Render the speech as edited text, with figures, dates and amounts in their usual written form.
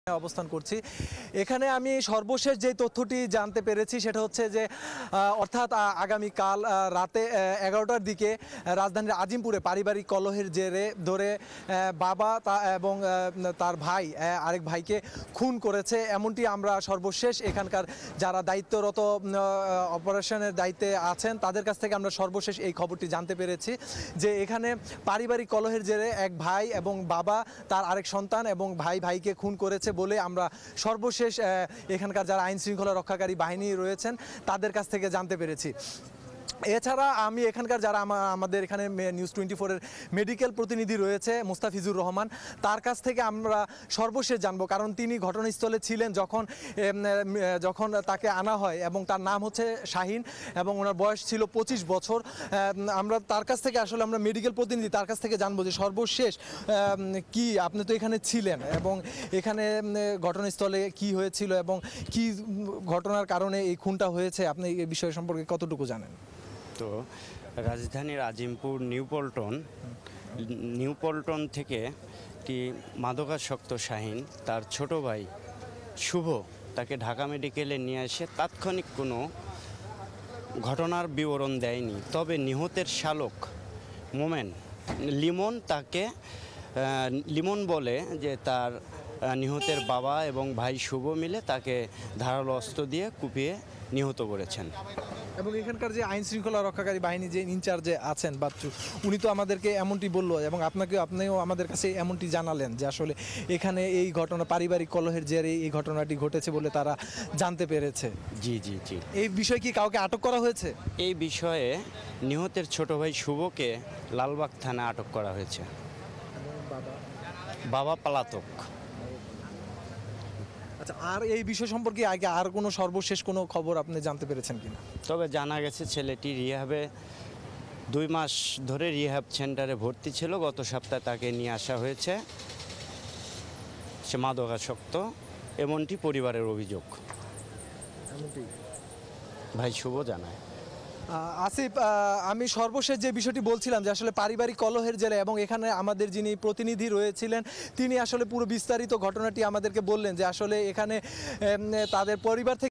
অবস্থান করছি। এখানে আমি সর্বশেষ যে তথ্যটি জানতে পেরেছি সেটা হচ্ছে যে অর্থাৎ আগামীকাল রাতে 11টার দিকে রাজধানীর আজিমপুরে পারিবারিক কলহের জেরে ধরে বাবা এবং তার ভাই আরেক ভাইকে খুন করেছে, এমনটি আমরা সর্বশেষ এখানকার যারা দায়িত্বরত অপারেশনের দায়িত্বে আছেন তাদের কাছ থেকে আমরা সর্বশেষ এই খবরটি জানতে পেরেছি যে এখানে পারিবারিক কলহের জেরে এক ভাই এবং বাবা তার আরেক সন্তান এবং ভাইকে খুন করেছে বলে আমরা সর্বশেষ এখানকার যারা আইন শৃঙ্খলা রক্ষাকারী বাহিনী রয়েছেন তাদের কাছ থেকে জানতে পেরেছি। এছাড়া আমি এখানকার যারা আমাদের এখানে নিউজ 24-এর মেডিকেল প্রতিনিধি রয়েছে মুস্তাফিজুর রহমান, তার কাছ থেকে আমরা সর্বশেষ জানবো, কারণ তিনি ঘটনাস্থলে ছিলেন যখন তাকে আনা হয় এবং তার নাম হচ্ছে শাহিন এবং ওনার বয়স ছিল 25 বছর। আমরা তার কাছ থেকে আসলে আমরা মেডিকেল প্রতিনিধি তার কাছ থেকে জানবো যে সর্বশেষ কি আপনি তো এখানে ছিলেন এবং এখানে ঘটনাস্থলে কি হয়েছিল এবং কি ঘটনার কারণে এই খুনটা হয়েছে, আপনি এই বিষয় সম্পর্কে কতটুকু জানেন? তো রাজধানীর আজিমপুর নিউ পল্টন থেকে একটি মাদকাসক্ত শাহিন তার ছোট ভাই শুভ তাকে ঢাকা মেডিকেলে নিয়ে এসে তাৎক্ষণিক কোনো ঘটনার বিবরণ দেয়নি। তবে নিহতের শালক লিমন বলে যে তার নিহতের বাবা এবং ভাই শুভ মিলে তাকে ধারালো অস্ত্র দিয়ে কুপিয়ে নিহত করেছেন। এবং এখানকার যে আইন শৃঙ্খলা রক্ষাকারী বাহিনী যে ইনচার্জে আছেন বাচ্চু, উনি তো আমাদেরকে এমনটি বললো এবং আপনিও আমাদের কাছে এমনটি জানালেন যে আসলে এখানে এই ঘটনা পারিবারিক কলহের জেরে এই ঘটনাটি ঘটেছে বলে তারা জানতে পেরেছে। জি জি জি। এই বিষয়ে কি কাউকে আটক করা হয়েছে? এই বিষয়ে নিহতের ছোট ভাই শুভকে লালবাগ থানায় আটক করা হয়েছে। বাবা পলাতক। আচ্ছা, আর এই বিষয় সম্পর্কে আগে আর কোনো সর্বশেষ কোনো খবর আপনি জানতে পেরেছেন কিনা? তবে জানা গেছে ছেলেটি রিহ্যাবে 2 মাস ধরে রিহ্যাব সেন্টারে ভর্তি ছিল। গত সপ্তাহে তাকে নিয়ে আসা হয়েছে। সে মাদকাসক্ত এমনটি পরিবারের অভিযোগ, ভাই শুভ জানায়। আসিফ, আমি সর্বশেষ যে বিষয়টি বলছিলাম যে আসলে পারিবারিক কলহের জেরে এবং এখানে আমাদের যিনি প্রতিনিধি রয়েছিলেন তিনি আসলে পুরো বিস্তারিত ঘটনাটি আমাদেরকে বললেন যে আসলে এখানে তাদের পরিবার থেকে